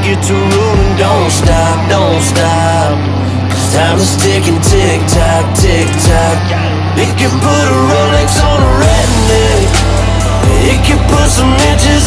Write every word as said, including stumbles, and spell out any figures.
get to rolling. Don't stop, don't stop, 'cause time is ticking, tick tock, tick tock. It can put a Rolex on a redneck, it can put some inches